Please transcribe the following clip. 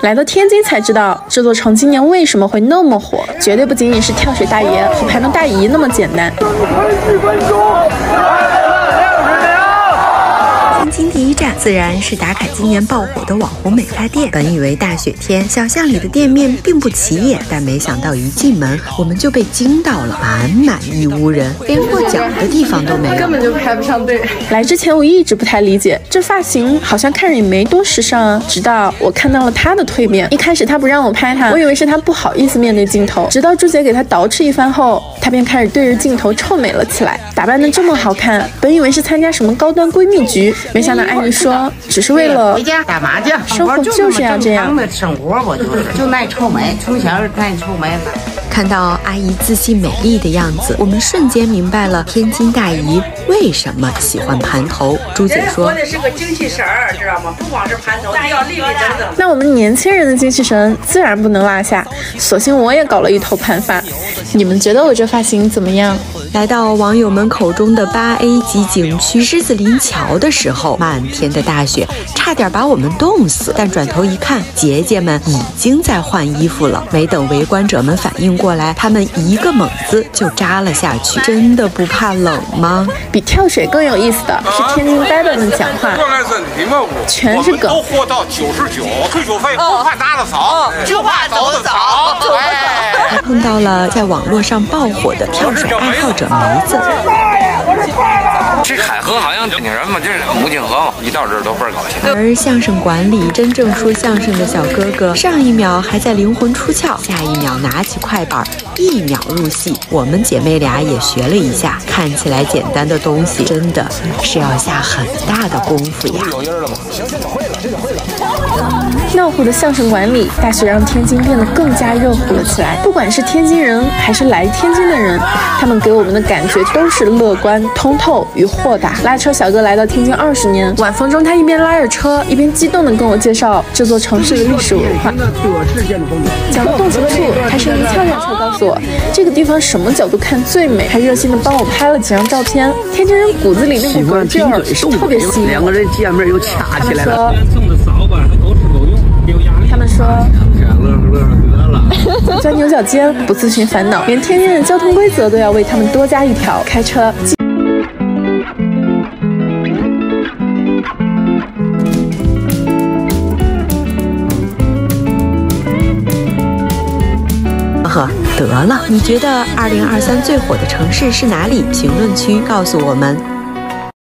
来到天津才知道，这座城今年为什么会那么火，绝对不仅仅是跳水大爷、后排的大姨那么简单。 天津第一站自然是打卡今年爆火的网红美发店。本以为大雪天小巷里的店面并不起眼，但没想到一进门我们就被惊到了，满满一屋人，连落脚的地方都没有， 根本就排不上队。来之前我一直不太理解，这发型好像看着也没多时尚啊。直到我看到了他的蜕变，一开始他不让我拍他，我以为是他不好意思面对镜头，直到朱姐给他捯饬一番后，他便开始对着镜头臭美了起来，打扮得这么好看，本以为是参加什么高端闺蜜局，没想到阿姨说只是为了回家打麻将， 生活就是要这样的生活，我就爱臭美，从小爱臭美。 看到阿姨自信美丽的样子，我们瞬间明白了天津大姨为什么喜欢盘头。朱姐说：“ 我的是个精气神儿，知道吗？不光是盘头，还要立立正正。” 那我们年轻人的精气神自然不能落下，索性我也搞了一头盘发。你们觉得我这发型怎么样？ 来到网友们口中的8A 级景区狮子林桥的时候，漫天的大雪差点把我们冻死，但转头一看，姐姐们已经在换衣服了。没等围观者们反应过来，他们一个猛子就扎了下去。真的不怕冷吗？ 比跳水更有意思的是天津呆板们讲话，全是梗。 都活到99，退休费不怕打得早，就怕走得早。 还碰到了在网络上爆火的跳水爱好者梅子。 这海河好像那什么，就是母亲河嘛，一到这儿都倍儿高兴。 而相声馆里真正说相声的小哥哥，上一秒还在灵魂出窍，下一秒拿起快板，1秒入戏。我们姐妹俩也学了一下，看起来简单的东西，真的是要下很大的功夫呀。 闹火的相声馆里，大雪让天津变得更加热乎了起来。不管是天津人还是来天津的人，他们给我们的感觉都是乐观、通透与豁达。拉车小哥来到天津20年，晚风中他一边拉着车，一边激动地跟我介绍这座城市的历史文化。讲到动情处，他声音悄悄地告诉我，这个地方什么角度看最美，还热心地帮我拍了几张照片。天津人骨子里那股格劲儿特别吸引我。 两个人见面又掐起来了。 他们说钻牛角尖，不自寻烦恼，连天津的交通规则都要为他们多加一条：开车。 呵，得了，你觉得2023最火的城市是哪里？评论区告诉我们。